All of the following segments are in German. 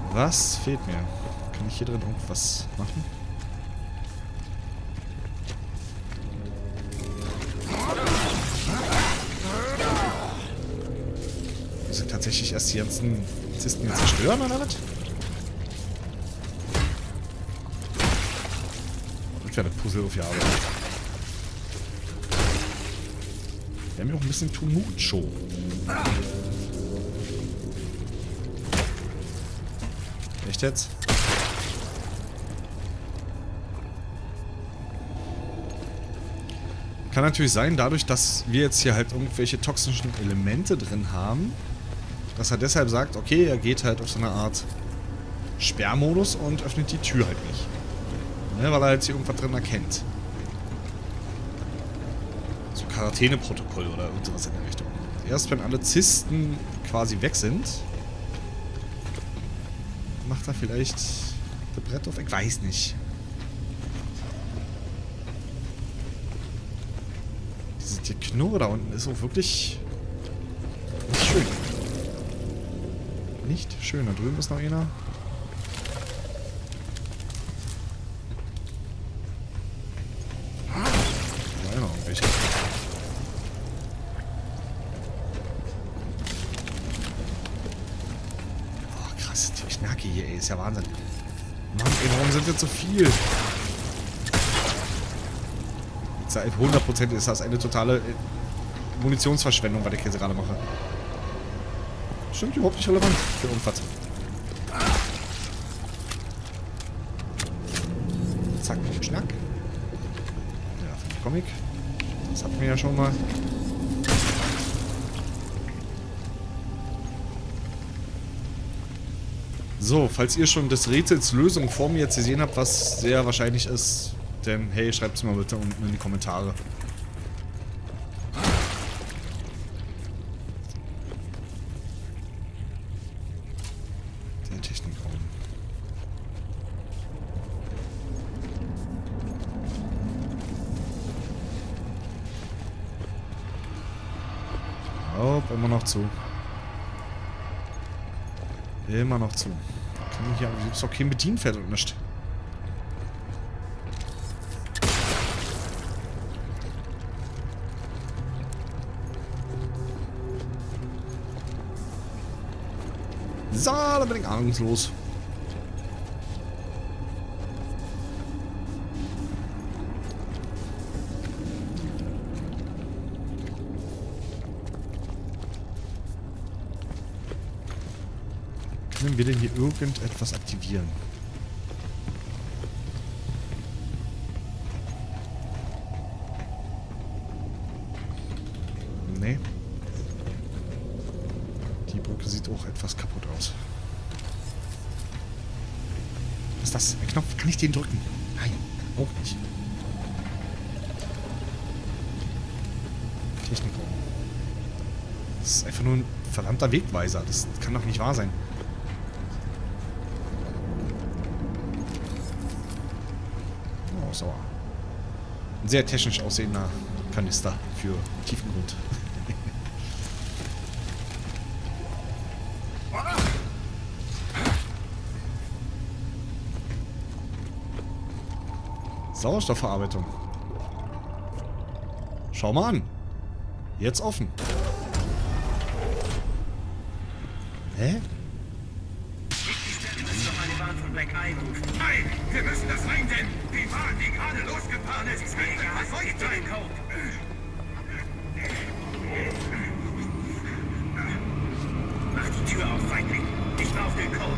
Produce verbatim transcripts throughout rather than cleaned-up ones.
Was fehlt mir? Kann ich hier drin irgendwas machen? Muss ich tatsächlich erst die ganzen Zisten hier zerstören oder was? Das wäre das Puzzle auf die Arbeit. Wir haben ja auch ein bisschen too mucho. Echt jetzt? Kann natürlich sein, dadurch, dass wir jetzt hier halt irgendwelche toxischen Elemente drin haben, dass er deshalb sagt, okay, er geht halt auf so eine Art Sperrmodus und öffnet die Tür halt nicht. Ne, weil er jetzt hier irgendwas drin erkennt. So Quarantäneprotokoll oder irgendwas in der Richtung. Erst wenn alle Zysten quasi weg sind, macht er vielleicht das Brett auf? Ich weiß nicht. Diese die Knurre da unten ist auch wirklich nicht schön. Nicht schön. Da drüben ist noch einer. Da noch irgendwelche. Oh, krass. Ich merke hier, ey. Ist ja Wahnsinn. Mann, ey, warum sind jetzt so viel? Seit hundert Prozent ist das eine totale Munitionsverschwendung, was ich jetzt gerade mache. Stimmt überhaupt nicht relevant für irgendwas. Zack, Schnack. Ja, für den Comic. Das hatten wir ja schon mal. So, falls ihr schon des Rätsels Lösung vor mir jetzt gesehen habt, was sehr wahrscheinlich ist, denn hey, schreibt es mal bitte unten in die Kommentare. Der Technikraum. Oh, immer noch zu. Immer noch zu. Kann ich hier, hier ist doch kein Bedienfeld und nichts. So, da bin ich ahnungslos. Können wir denn hier irgendetwas aktivieren? Nee. Die Brücke sieht auch etwas kaputt aus. Was ist das? Ein Knopf? Kann ich den drücken? Nein, auch nicht. Technikraum. Das ist einfach nur ein verdammter Wegweiser. Das kann doch nicht wahr sein. Oh, sauer. Ein sehr technisch aussehender Kanister für Tiefengrund. Sauerstoffverarbeitung. Schau mal an. Jetzt offen. Hä? Nein, wir müssen das reindämmen. Die Bahn, die gerade losgefahren ist, ist mega. Was soll ich den Code? Mach die Tür auf, Feindling. Ich brauche den Code.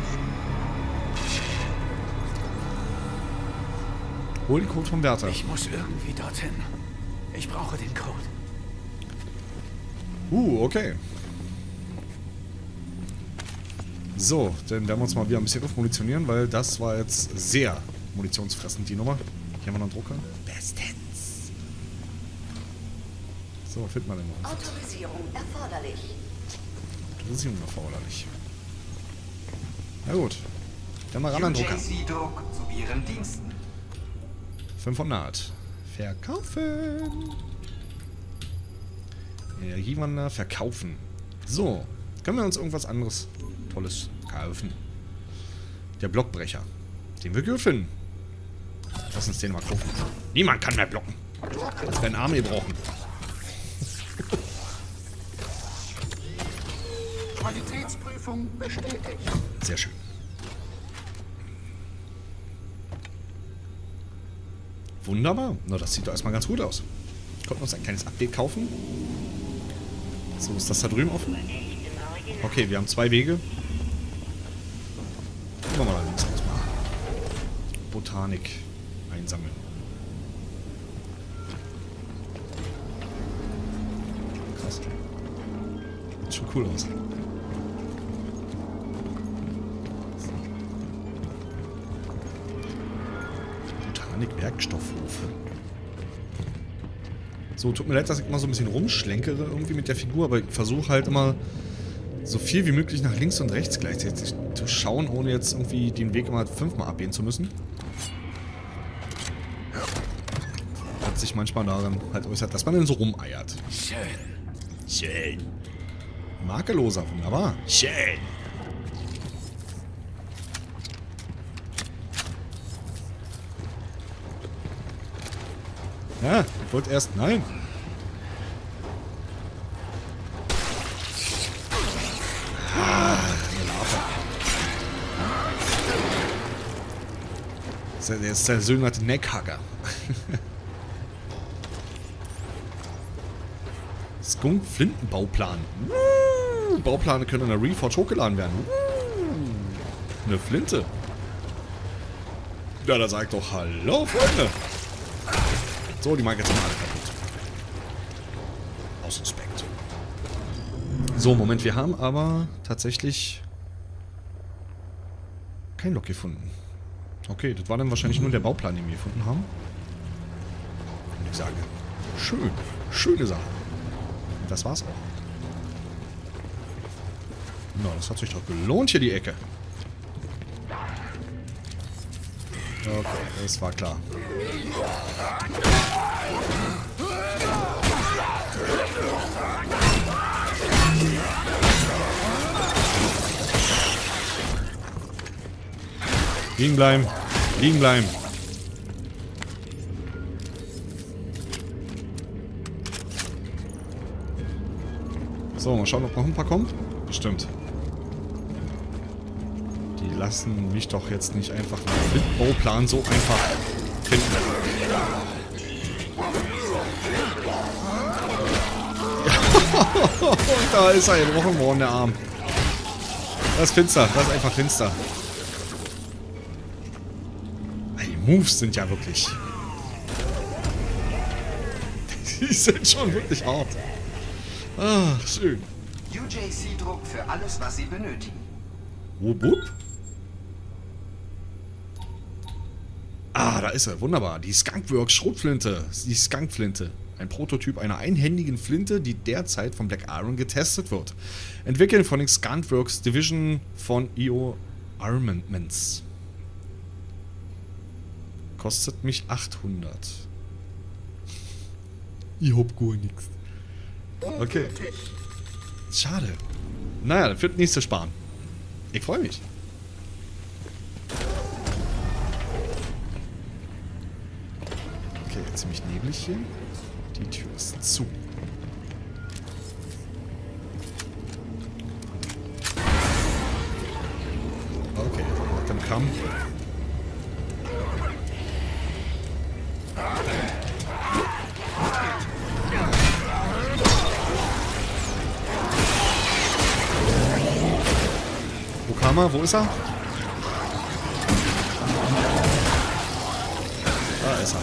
Hol den Code vom Wärter. Ich muss irgendwie dorthin. Ich brauche den Code. Uh, okay. So, dann werden wir uns mal wieder ein bisschen aufmunitionieren, weil das war jetzt sehr munitionsfressend, die Nummer. Hier haben wir noch einen Drucker. Bestens. So, finden wir den noch. Autorisierung erforderlich. Autorisierung erforderlich. Na gut. Dann mal ran an den Drucker. U J C Doc zu Ihren Diensten. fünfhundert. Verkaufen. Energiewandler verkaufen. So. Können wir uns irgendwas anderes Tolles kaufen? Der Blockbrecher. Den wir gut finden. Lass uns den mal gucken. Niemand kann mehr blocken. Als deinen Arm gebrochen. Qualitätsprüfung bestätigt. Sehr schön. Wunderbar. Na, das sieht doch erstmal ganz gut aus. Wir konnten uns ein kleines Update kaufen. So, ist das da drüben offen? Okay, wir haben zwei Wege. Gehen wir mal da links erstmal. Botanik einsammeln. Krass. Sieht schon cool aus. Botanik-Werkstoffhof. So, tut mir leid, dass ich immer so ein bisschen rumschlenkere irgendwie mit der Figur, aber ich versuche halt immer so viel wie möglich nach links und rechts gleichzeitig zu schauen, ohne jetzt irgendwie den Weg immer fünfmal abgehen zu müssen. Hat sich manchmal daran halt äußert, dass man dann so rumeiert. Schön. Schön. Makelloser, wunderbar. Schön. Ja, ich wollte erst... Nein. Ah, eine Larve. Das ist der, der ist der sogenannte Neckhugger. Skunk-Flintenbauplan. Uh, Bauplane können in der Reforge hochgeladen werden. Uh, eine Flinte. Ja, da sagt doch Hallo, Freunde. So, die mag jetzt mal alle kaputt. Aus Respekt. So, Moment, wir haben aber tatsächlich kein Lok gefunden. Okay, das war dann wahrscheinlich nur der Bauplan, den wir gefunden haben. Und ich sage, schön, schöne Sache. Und das war's auch. Na, das hat sich doch gelohnt hier, die Ecke. Okay, das war klar. Liegen bleiben. Liegen bleiben. So, mal schauen, ob noch ein paar kommt. Bestimmt. Die lassen mich doch jetzt nicht einfach einen Bauplan so einfach finden. Und da ist er gebrochen worden, der Arm. Das ist finster, das ist einfach finster. Die Moves sind ja wirklich... Die sind schon wirklich hart. Ah, schön. U J C-Druck für alles, was Sie benötigen. Wupp, wupp. Ah, da ist er. Wunderbar. Die Skunkworks Schrotflinte. Die Skunkflinte. Ein Prototyp einer einhändigen Flinte, die derzeit von Black Iron getestet wird. Entwickelt von den Skunkworks Division von I O Armaments. Kostet mich achthundert. Ich hab gar nichts. Okay. Schade. Naja, dann wird nächste sparen. Ich freue mich. Okay, ziemlich neblig hier. Die Tür ist zu. Okay, nach dem Kamm. Wo kam er? Wo ist er? Da ist er.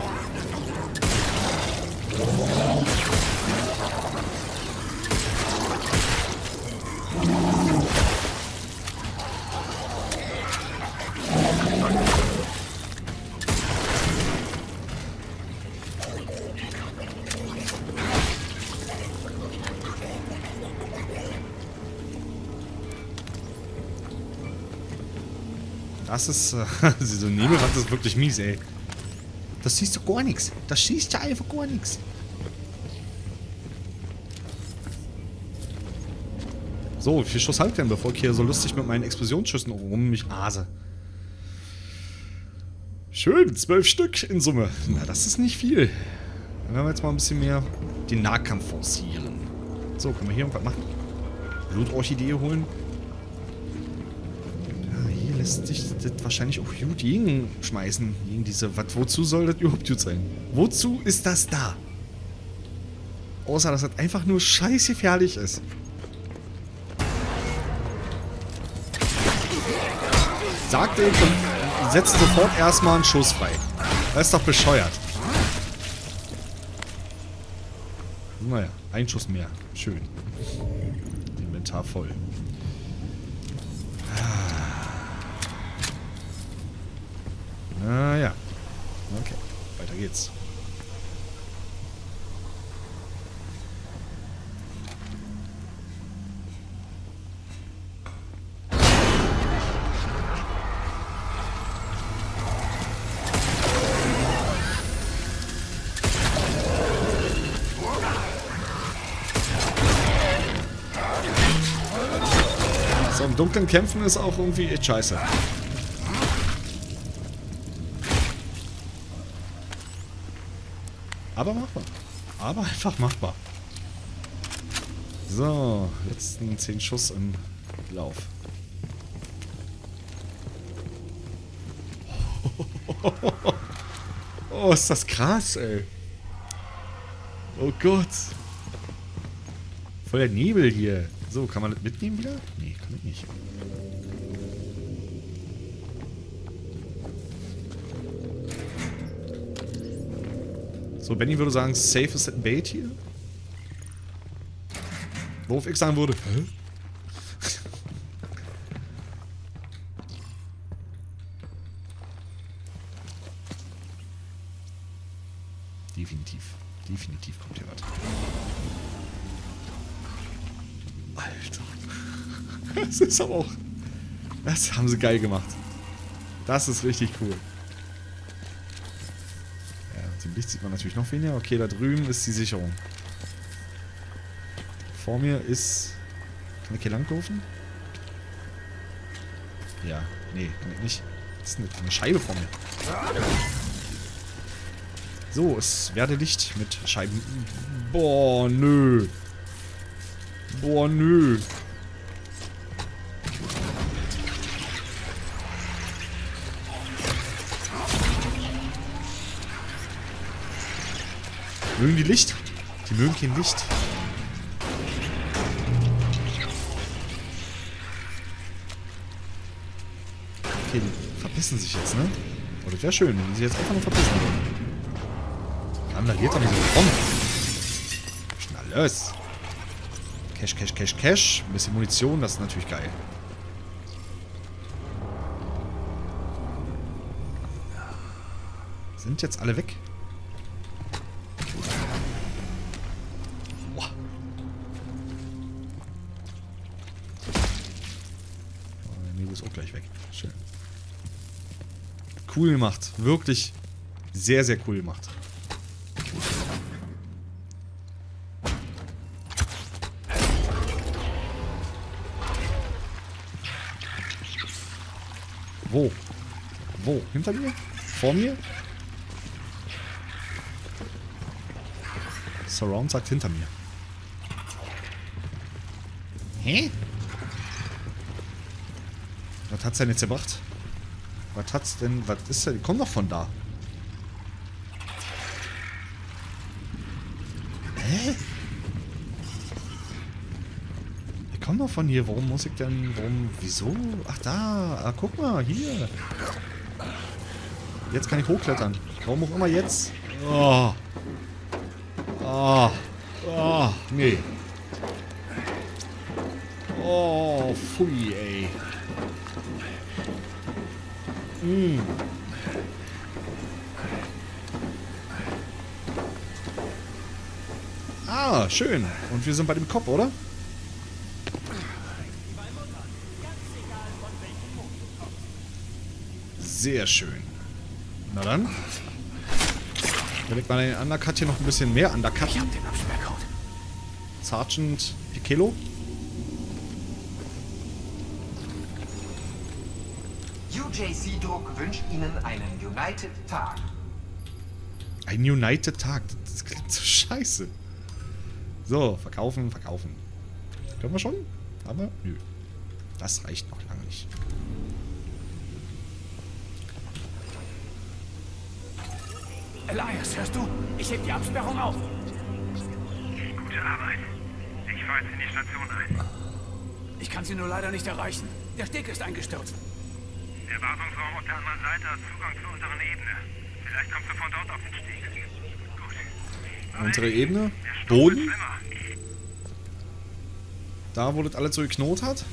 Das ist, äh, so ein Nebelwand ist wirklich mies, ey. Das siehst du gar nichts. Das schießt ja einfach gar nichts. So, wie viel Schuss halt denn, bevor ich hier so lustig mit meinen Explosionsschüssen um mich ase? Schön, zwölf Stück in Summe. Na, das ist nicht viel. Dann werden wir jetzt mal ein bisschen mehr den Nahkampf forcieren. So, können wir hier irgendwas machen? Blutorchidee holen. Ja, hier lässt sich das wahrscheinlich auch gut gegen schmeißen. Gegen diese... Was, wozu soll das überhaupt gut sein? Wozu ist das da? Außer, dass das einfach nur scheißgefährlich ist. Sagte ich und setzt sofort erstmal einen Schuss frei. Das ist doch bescheuert. Naja, ein Schuss mehr. Schön. Inventar voll. Naja. Okay, weiter geht's. So, im Dunkeln kämpfen ist auch irgendwie echt scheiße. Aber machbar. Aber einfach machbar. So, letzten zehn Schuss im Lauf. Oh, ist das krass, ey. Oh Gott. Voll der Nebel hier. So, kann man das mitnehmen wieder? Nee, kann ich nicht. So, Benny würde sagen, safe is that bait hier. Worauf ich sagen würde, hä? Definitiv. Definitiv kommt hier was. Alter. Das ist aber auch... Das haben sie geil gemacht. Das ist richtig cool. Im Licht sieht man natürlich noch weniger. Okay, da drüben ist die Sicherung. Vor mir ist... Kann ich hier langlaufen? Ja, nee, kann ich nicht. Das ist eine, eine Scheibe vor mir. So, es werde Licht mit Scheiben. Boah, nö. Boah, nö. Mögen die Licht? Die mögen kein Licht. Okay, die verpissen sich jetzt, ne? Oh, das wäre schön, wenn die sich jetzt einfach nur verpissen würden. Randaliert doch nicht so rum. Schnell los. Cash, Cash, Cash, Cash. Ein bisschen Munition, das ist natürlich geil. Sind jetzt alle weg? Ist auch gleich weg. Schön. Cool gemacht. Wirklich sehr, sehr cool gemacht. Wo? Wo? Hinter mir? Vor mir? Surround sagt hinter mir. Hä? Was hat's denn jetzt gebracht? Was hat's denn? Was ist denn? Komm doch von da. Hä? Ich komm doch von hier. Warum muss ich denn? Warum? Wieso? Ach da. Ah, guck mal. Hier. Jetzt kann ich hochklettern. Warum auch immer jetzt? Oh. Oh. Oh. Nee. Oh. Pfui, ey. Mm. Ah, schön. Und wir sind bei dem Kopf, oder? Sehr schön. Na dann. Will ich mal den Undercut hier noch ein bisschen mehr undercutten. Ich hab den Absperrcode. Sergeant Piccolo. U J J C-Druck wünscht Ihnen einen United Tag. Ein United Tag. Das klingt so scheiße. So, verkaufen, verkaufen. Können wir schon? Aber nö. Das reicht noch lange nicht. Elias, hörst du? Ich heb die Absperrung auf. Gute Arbeit. Ich fahre jetzt in die Station ein. Ich kann sie nur leider nicht erreichen. Der Steg ist eingestürzt. Der Wartungsraum auf der anderen Seite hat Zugang zur unteren Ebene. Vielleicht kommst du von dort auf den Steg. Gut. Unsere Ebene. Der Sturm Boden. wird schlimmer. Da, wo das alles so geknot hat.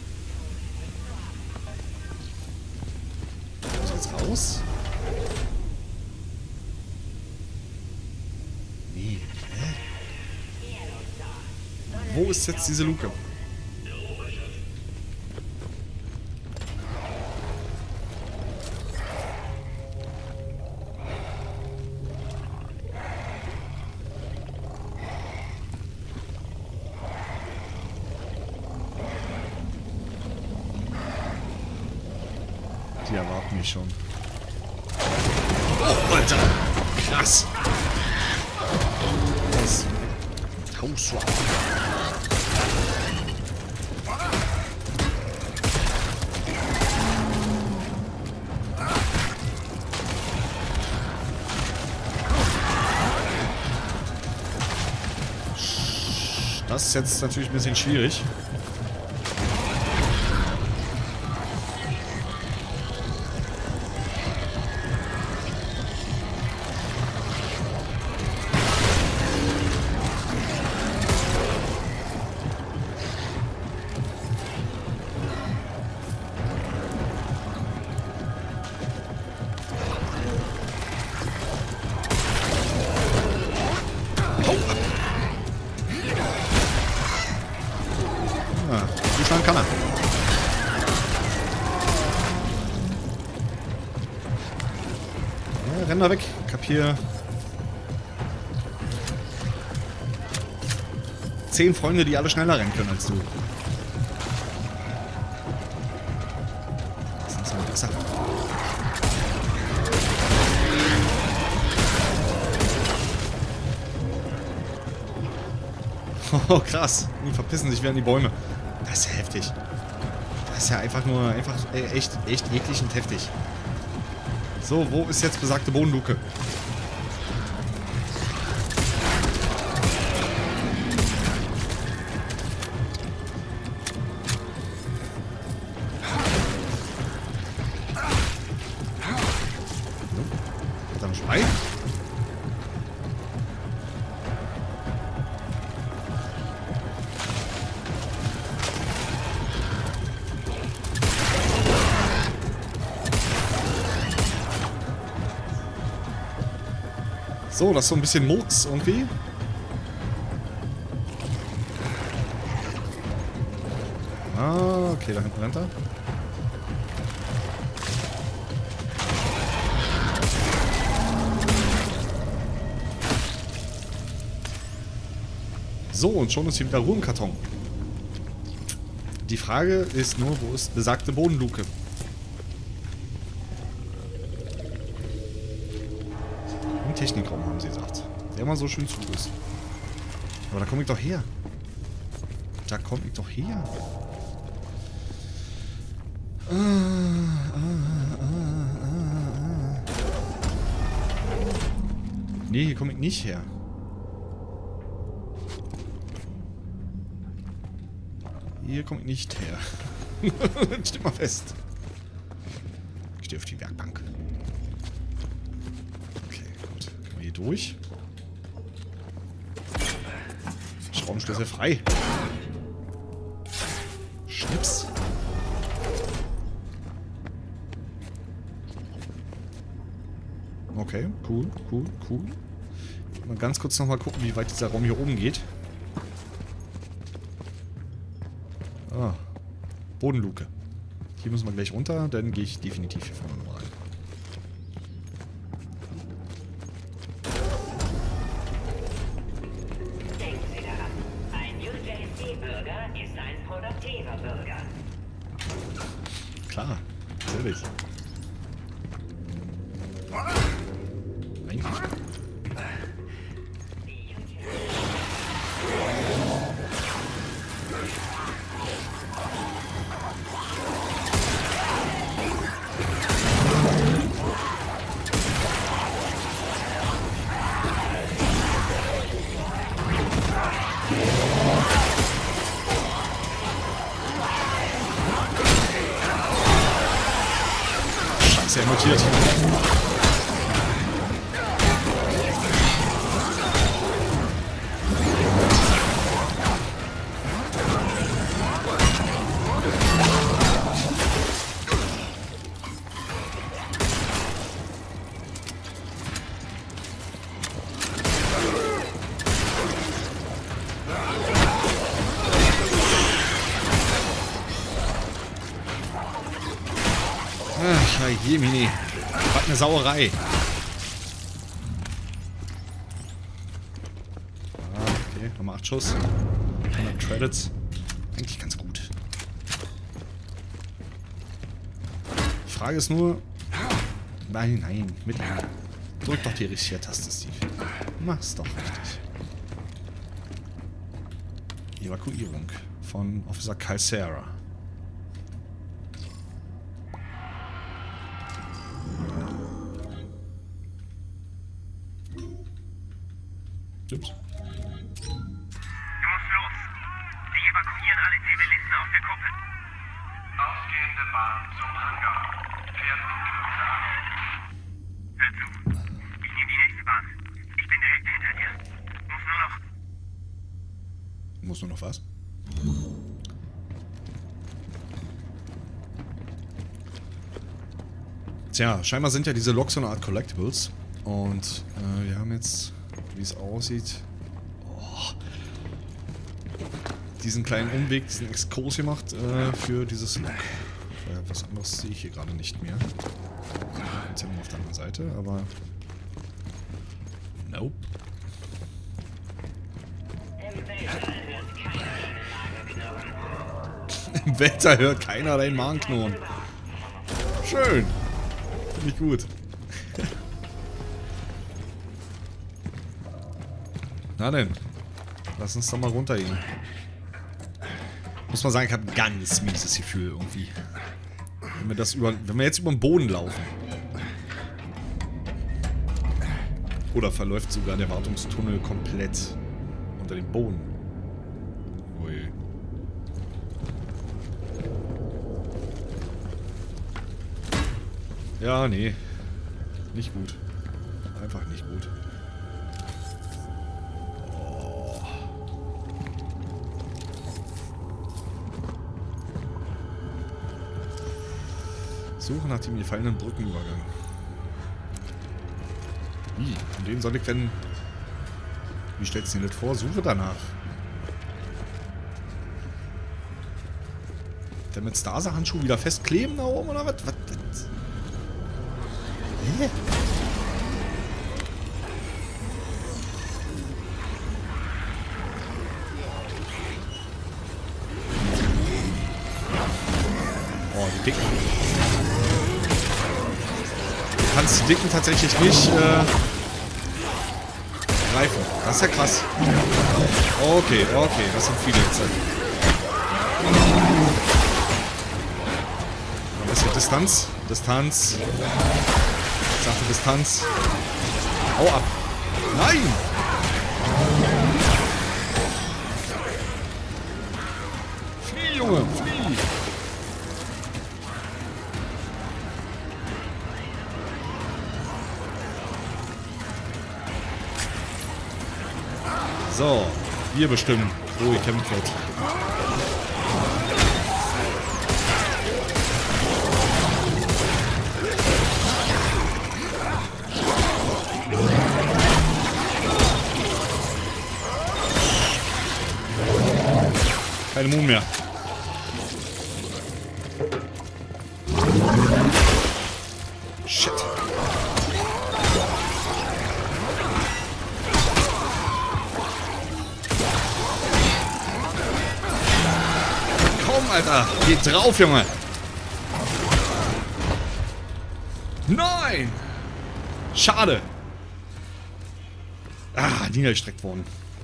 Muss jetzt raus. Nee. Hä? Wo ist jetzt diese Luke? Die erwarten mich schon. Oh, Alter! Krass! Das haust du ab. Das ist jetzt natürlich ein bisschen schwierig. Zuschlagen kann er. Ja, renn da weg. Kapier. Zehn Freunde, die alle schneller rennen können als du. Das sind so eine Sache. Oh, krass. Die verpissen sich während die Bäume. Das ist ja heftig. Das ist ja einfach nur, einfach äh, echt, echt eklig und heftig. So, wo ist jetzt besagte Bodenluke? Hat er einen Spei? So, das ist so ein bisschen Murks irgendwie. Ah, okay, da hinten rennt er. So, und schon ist hier wieder Ruhe im Karton. Die Frage ist nur, wo ist besagte Bodenluke? Technikraum, haben sie gesagt. Der immer so schön zu ist. Aber da komme ich doch her. Da komme ich doch her. Ah, ah, ah, ah. Nee, hier komme ich nicht her. Hier komme ich nicht her. Steht mal fest. Ich stehe auf die Werkbank. Durch. Schraubenschlüssel frei. Schnips. Okay, cool, cool, cool. Mal ganz kurz nochmal gucken, wie weit dieser Raum hier oben geht. Ah, Bodenluke. Hier müssen wir gleich runter, dann gehe ich definitiv hier vorne nochmal rein. Klar, natürlich. Eigentlich. Scheiße, er mutiert. Ach, Jemini. Was eine Sauerei. Ah, okay. Nochmal acht Schuss. hundert Credits. Eigentlich ganz gut. Die Frage ist nur... Nein, nein. Mit. Drück doch die richtige Taste, Steve. Mach's doch richtig. Evakuierung von Officer Calcera. Ups. Du musst los. Sie evakuieren alle Zivilisten aus der Kuppel. Ausgehende Bahn zum Hangar. Fährt in Kürze an. Hör zu. Ich nehme die nächste Bahn. Ich bin direkt hinter dir. Muss nur noch... Muss nur noch was? Tja, scheinbar sind ja diese Loks so eine Art Collectibles. Und äh, wir haben jetzt, wie es aussieht, oh, diesen kleinen Umweg, diesen Exkurs gemacht äh, für dieses Lok. Äh, was anderes sehe ich hier gerade nicht mehr. Jetzt sind wir auf der anderen Seite, aber... Nope. Im Weltall hört keiner deinen Magenknurren. Schön. Finde ich gut. Na denn. Lass uns doch mal runtergehen. Muss man sagen, ich habe ein ganz mieses Gefühl irgendwie. Wenn wir, das über, wenn wir jetzt über den Boden laufen. Oder verläuft sogar der Wartungstunnel komplett unter dem Boden. Ui. Ja, nee. Nicht gut. Einfach nicht gut. Oh. Suche nach dem gefallenen Brückenübergang. Wie? Und den soll ich denn... Wie stellst du dir das vor? Suche danach. Der mit Stase-Handschuh wieder festkleben da oben oder was? Was? was? Hä? Oh, die Dicken. Du kannst die Dicken tatsächlich nicht äh, greifen. Das ist ja krass. Okay, okay, das sind viele jetzt. Was ist hier? Distanz? Distanz. Ich sagte Distanz. Hau ab. Nein! Flieh, Junge, flieh! So, wir bestimmen, wo gekämpft wird. Keine Moon mehr. Shit. Komm, Alter. Geht drauf, Junge. Nein. Schade. Ah, niedergestreckt worden.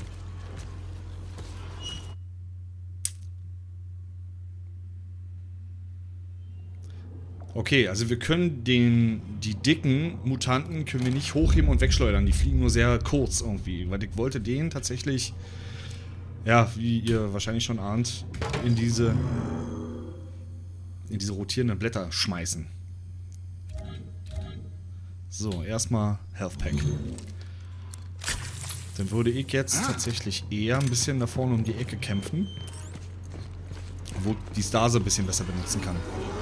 Okay, also wir können den, die dicken Mutanten können wir nicht hochheben und wegschleudern. Die fliegen nur sehr kurz irgendwie. Weil ich wollte den tatsächlich, ja, wie ihr wahrscheinlich schon ahnt, in diese, in diese rotierenden Blätter schmeißen. So, erstmal Health Pack. Dann würde ich jetzt tatsächlich eher ein bisschen da vorne um die Ecke kämpfen. Wo die Stase ein bisschen besser benutzen kann.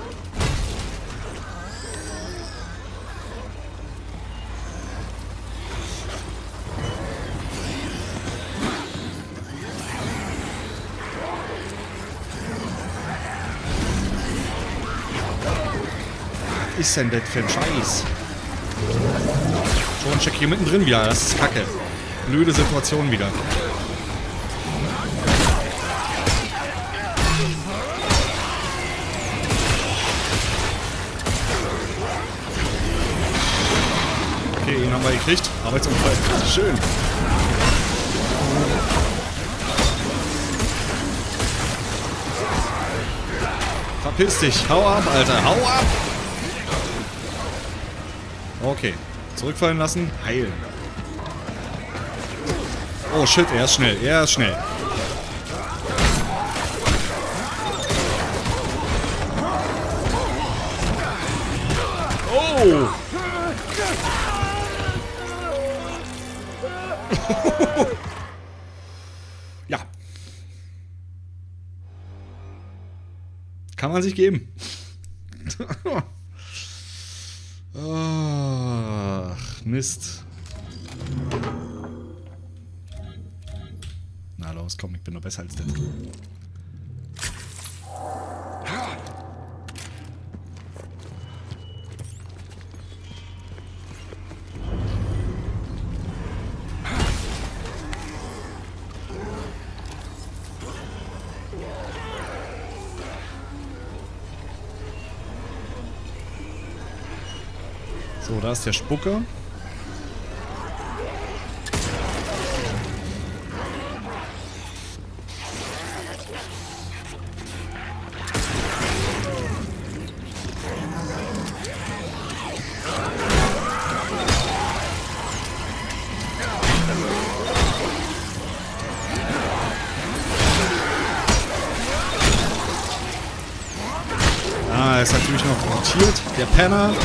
Was ist denn das für ein Scheiß? Schon check hier mittendrin wieder, das ist kacke. Blöde Situation wieder. Okay, ihn haben wir gekriegt. Arbeitsunfall. Schön. Verpiss dich. Hau ab, Alter. Hau ab. Okay. Zurückfallen lassen. Heilen. Oh shit, er ist schnell. Er ist schnell. Oh! Ja. Kann man sich geben. Ach, Mist. Na los, komm, ich bin noch besser als der. So, da ist der Spucker. Ah, er ist natürlich noch montiert, der Penner.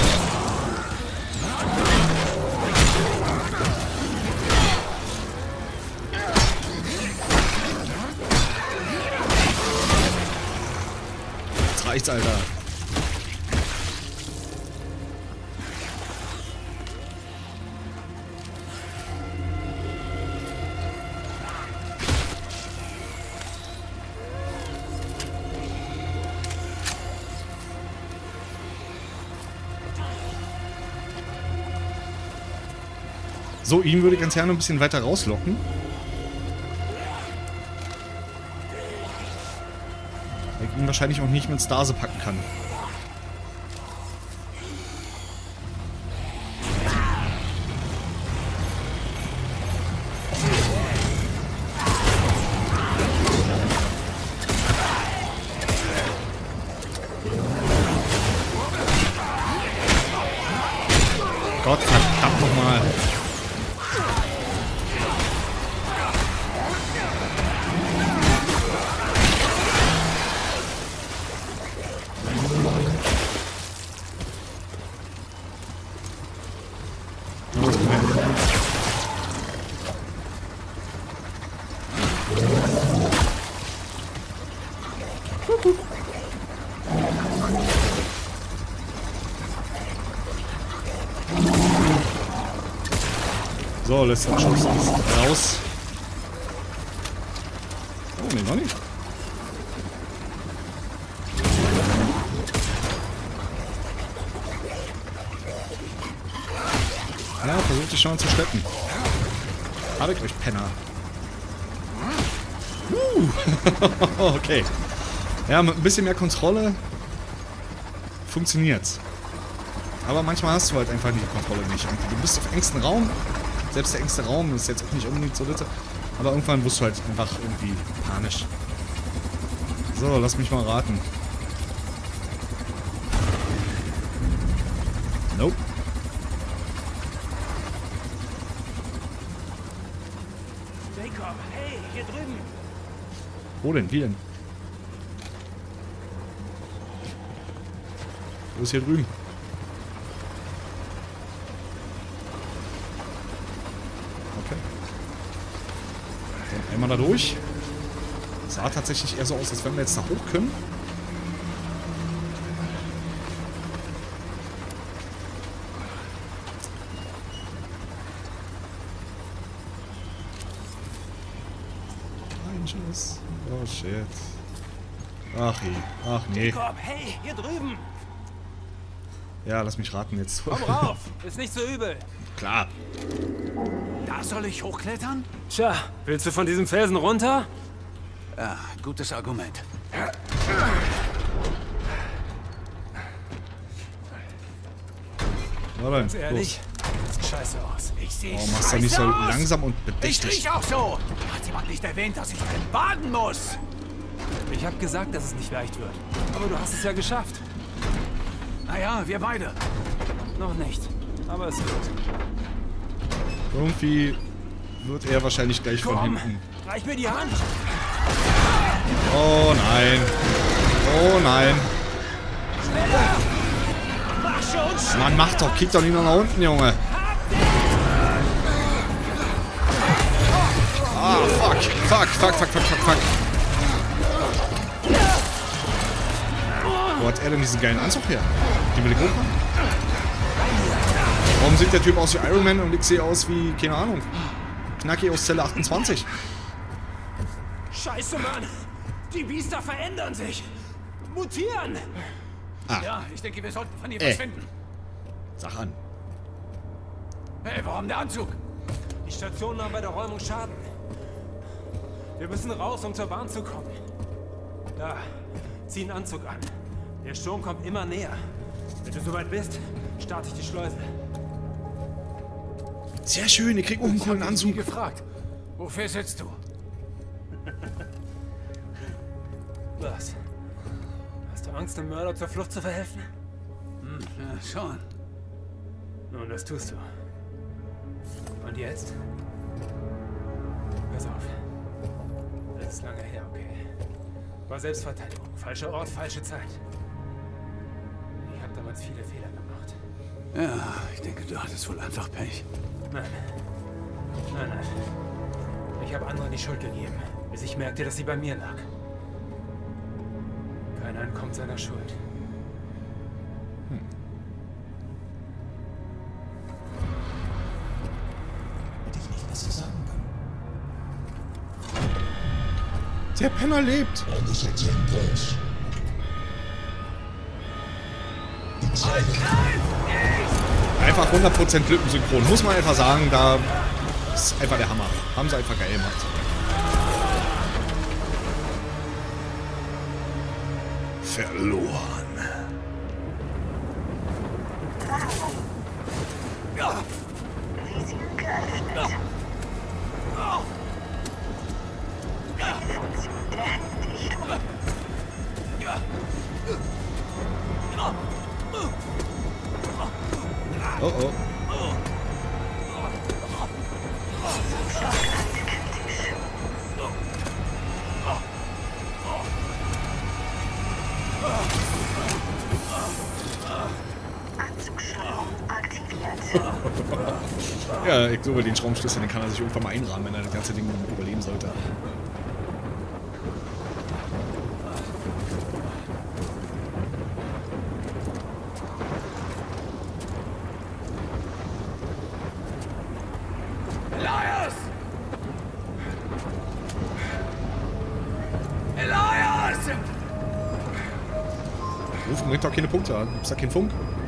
Reicht's, Alter. So, ihn würde ich ganz gerne ein bisschen weiter rauslocken. Weil ich ihn wahrscheinlich auch nicht mit Stase packen kann. Gott verdammt nochmal. So, letzter Schuss ist raus. Oh, ne, noch nicht. Ja, versucht dich schon zu schleppen. Habe ich euch, Penner. Uh. Okay. Ja, mit ein bisschen mehr Kontrolle funktioniert's. Aber manchmal hast du halt einfach die Kontrolle nicht. Und du bist auf engstem Raum. Selbst der engste Raum ist jetzt auch nicht unbedingt so bitte. Aber irgendwann wirst du halt einfach irgendwie panisch. So, lass mich mal raten. Nope. Jacob, hey, hier drüben. Wo denn? Wie denn? Wo ist hier drüben? Okay. Dann einmal da durch. Sah tatsächlich eher so aus, als wenn wir jetzt da hoch können. Schuss. Oh shit. Ach je. Ach nee. Jacob, hey, hier drüben. Ja, lass mich raten jetzt. Komm rauf, ist nicht so übel. Klar. Da soll ich hochklettern? Tja, willst du von diesem Felsen runter? Ja, gutes Argument. Na dann, Ehrlich? Das sieht scheiße aus. Ich sehe los. Oh, machst du nicht so langsam und Ich bedächtig. riech auch so. Hat jemand nicht erwähnt, dass ich drin baden muss? Ich hab gesagt, dass es nicht leicht wird. Aber du hast es ja geschafft. Naja, wir beide. Noch nicht. Aber es wird. Irgendwie wird er wahrscheinlich gleich von Komm, hinten. reich mir die Hand. Oh nein. Oh nein. Mach schon. Mann, mach doch. Kick doch nicht noch nach unten, Junge. Ah, fuck. Fuck, fuck, fuck, fuck, fuck, fuck. Wo hat er denn diesen geilen Anzug her? Den will ich hochmachen? Warum sieht der Typ aus wie Iron Man und ich sehe aus wie, keine Ahnung, Knacki aus Zelle achtundzwanzig? Scheiße, Mann. Die Biester verändern sich. Mutieren. Ah. Ja, ich denke, wir sollten von hier Ey. verschwinden. Sag an. Hey, warum der Anzug? Die Station nahm bei der Räumung Schaden. Wir müssen raus, um zur Bahn zu kommen. Da, zieh einen Anzug an. Der Sturm kommt immer näher. Wenn du soweit bist, starte ich die Schleuse. Sehr schön, ich krieg auch einen coolen Nie Anzug. gefragt. Wofür sitzt du? Was? Hast du Angst, dem Mörder zur Flucht zu verhelfen? Hm, ja, schon. Nun, das tust du. Und jetzt? Pass auf. Das ist lange her, okay? War Selbstverteidigung. Falscher Ort, falsche Zeit. Ich habe damals viele Fehler gemacht. Ja, ich denke, du hattest wohl einfach Pech. Nein. Nein, nein. Ich habe anderen die Schuld gegeben, bis ich merkte, dass sie bei mir lag. Keiner entkommt seiner Schuld. Hm. Hätte ich nicht besser sagen können. Der Penner lebt. Alles hat seinen Preis. Die Zeit. Einfach hundert Prozent Lippensynchron. Muss man einfach sagen, da ist einfach der Hammer. Haben sie einfach geil gemacht. Verloren. Visier geöffnet. Funktion der Handdichtung. Oh oh. Schockgehalt kritisch. Anzugssteuerung aktiviert. Ja, ich glaube, den Schraubenschlüssel, den kann er sich irgendwann mal einrahmen, wenn er das ganze Ding überleben sollte. Elias! Elias! Rufen bringt doch keine Punkte an. Gibt's da keinen Funk?